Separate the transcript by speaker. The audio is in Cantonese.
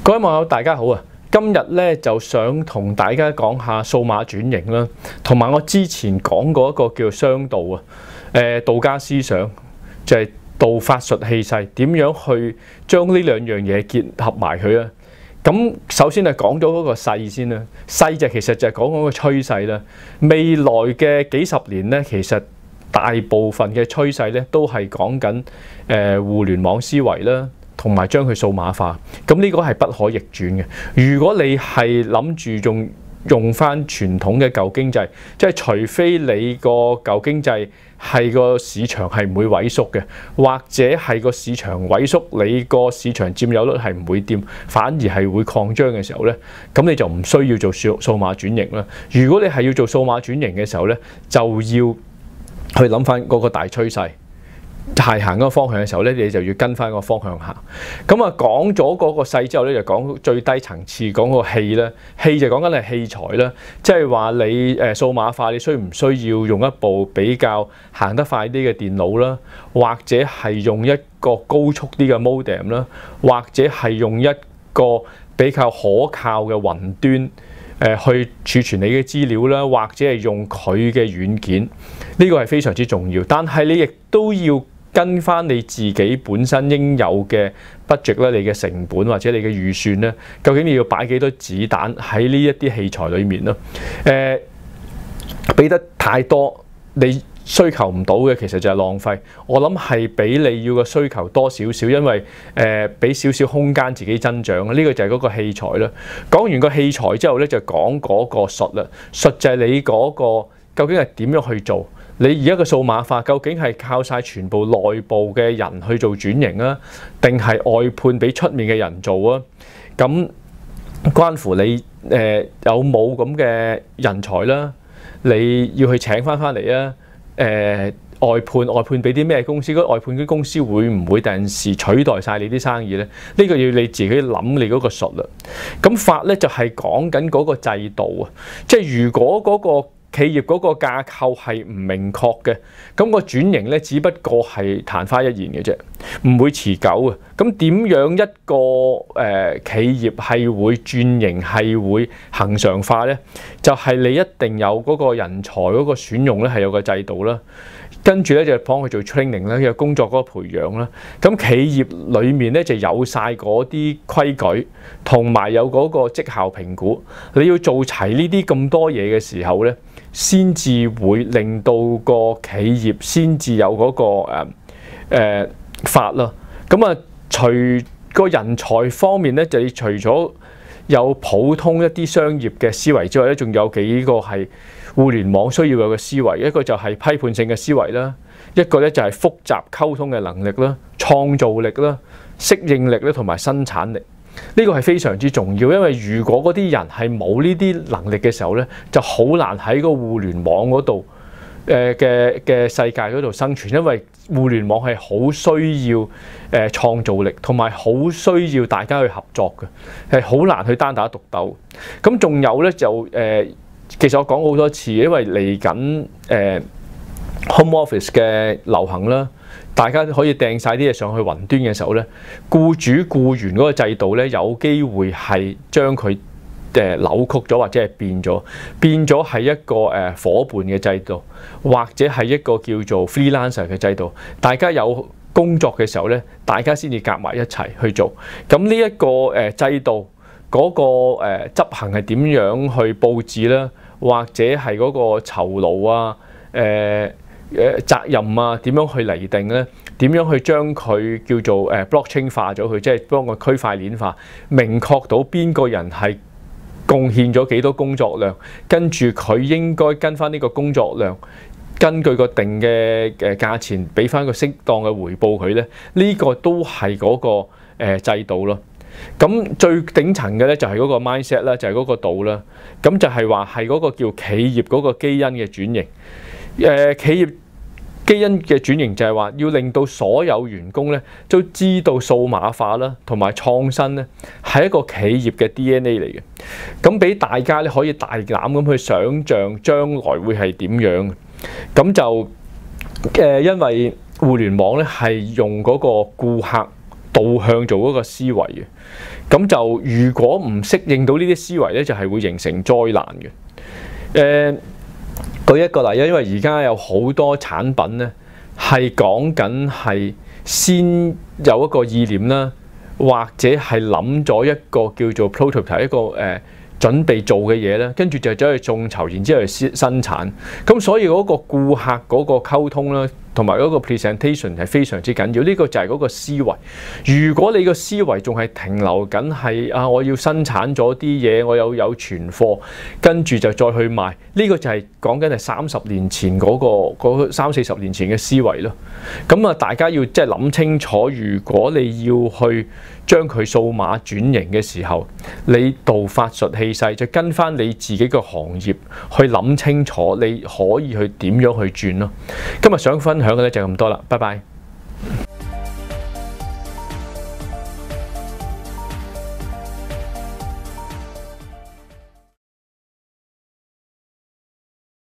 Speaker 1: 各位網友大家好啊！今日咧就想同大家講下數碼轉型啦，同埋我之前講過一個叫商道啊，道家思想就係道法術氣勢，點樣去將呢兩樣嘢結合埋佢啊？咁首先係講咗嗰個勢先啦，勢就其實就係講嗰個趨勢啦。未來嘅幾十年咧，其實大部分嘅趨勢咧都係講緊互聯網思維啦。同埋將佢數碼化，咁呢個係不可逆轉嘅。如果你係諗住用翻傳統嘅舊經濟，即係除非你個舊經濟係個市場係唔會萎縮嘅，或者係個市場萎縮，你個市場佔有率係唔會掂，反而係會擴張嘅時候呢，咁你就唔需要做數碼轉型啦。如果你係要做數碼轉型嘅時候呢，就要去諗翻嗰個大趨勢。係行嗰個方向嘅時候咧，你就要跟翻個方向行。咁啊，講咗嗰個勢之後咧，就講最低層次，講個氣啦。氣就講緊係器材啦，即係話你數碼化，你需唔需要用一部比較行得快啲嘅電腦啦，或者係用一個高速啲嘅 modem 啦，或者係用一個比較可靠嘅雲端去儲存你嘅資料啦，或者係用佢嘅軟件，呢個係非常之重要。但係你亦都要跟翻你自己本身應有嘅 budget 咧，你嘅成本或者你嘅預算咧，究竟你要擺幾多子彈喺呢一啲器材裏面咯？俾得太多，你需求唔到嘅，其實就係浪費。我諗係比你要嘅需求多少少，因為俾少少空間自己增長。呢個就係嗰個器材啦。講完個器材之後咧，就講嗰個術啦。術就係你嗰個究竟係點樣去做？你而家嘅數碼化究竟係靠晒全部內部嘅人去做轉型啊，定係外判俾出面嘅人做啊？咁關乎你有冇咁嘅人才啦？你要去請翻嚟啊？外判俾啲咩公司？嗰外判啲公司會唔會第陣時取代晒你啲生意咧？呢個要你自己諗你嗰個術啦。咁法咧就係講緊嗰個制度啊，即係如果嗰個企業嗰個架構係唔明確嘅，咁個轉型咧只不過係曇花一現嘅啫，唔會持久嘅。咁點樣一個企業係會轉型係會恆常化咧？就係你一定有嗰個人才嗰個選用咧係有個制度啦，跟住咧就幫佢做 training 啦，有工作嗰個培養啦。咁企業裡面咧就有晒嗰啲規矩，同埋有嗰個績效評估。你要做齊呢啲咁多嘢嘅時候咧，先至會令到個企業先至有嗰個法啦。咁啊，除個人才方面咧，就除咗有普通一啲商業嘅思維之外咧，仲有幾個係互聯網需要有嘅思維。一個就係批判性嘅思維啦，一個咧就係複雜溝通嘅能力啦、創造力啦、適應力咧同埋生產力。呢個係非常之重要，因為如果嗰啲人係冇呢啲能力嘅時候咧，就好難喺個互聯網嗰度嘅世界嗰度生存，因為互聯網係好需要創造力，同埋好需要大家去合作嘅，係好難去單打獨鬥。咁仲有咧就其實我講過好多次，因為嚟緊home office 嘅流行啦。大家可以掟晒啲嘢上去雲端嘅時候咧，僱主僱員嗰個制度咧，有機會係將佢扭曲咗，或者係變咗係一個夥伴嘅制度，或者係一個叫做 freelancer 嘅制度。大家有工作嘅時候咧，大家先至夾埋一齊去做。咁呢一個制度嗰個執行係點樣去佈置啦，或者係嗰個酬勞啊，責任啊，點樣去釐定咧？點樣去將佢叫做blockchain 化咗佢，即係幫個區塊鏈化，明確到邊個人係貢獻咗幾多工作量，跟住佢應該跟翻呢個工作量，根據個定嘅價錢，俾翻個適當嘅回報佢咧。呢個都係嗰個制度咯。咁最頂層嘅咧就係嗰個 mindset 啦，就係嗰個道啦。咁就係話係嗰個叫企業嗰個基因嘅轉型。企業基因嘅轉型就係話要令到所有員工咧都知道數碼化啦，同埋創新咧係一個企業嘅 DNA 嚟嘅。咁俾大家咧可以大膽咁去想像將來會係點樣。咁就因為互聯網咧係用嗰個顧客導向做嗰個思維嘅。咁就如果唔適應到呢啲思維咧，就係會形成災難嘅。舉一個例，因為而家有好多產品咧係講緊係先有一個意念啦，或者係諗咗一個叫做 prototype 一個準備做嘅嘢咧，跟住就走去眾籌，然之後去生產。咁所以嗰個顧客嗰個溝通啦，同埋嗰個 presentation 係非常之緊要。呢個就係嗰個思維。如果你個思維仲係停留緊係我要生產咗啲嘢，我有存貨，跟住就再去賣。呢個就係講緊係30年前嗰30-40年前嘅思維咯。咁啊，大家要即係諗清楚，如果你要去將佢數碼轉型嘅時候，你道法術氣勢就跟翻你自己個行業去諗清楚，你可以去點樣去轉咯。今日想分享嘅咧就咁多啦，拜拜。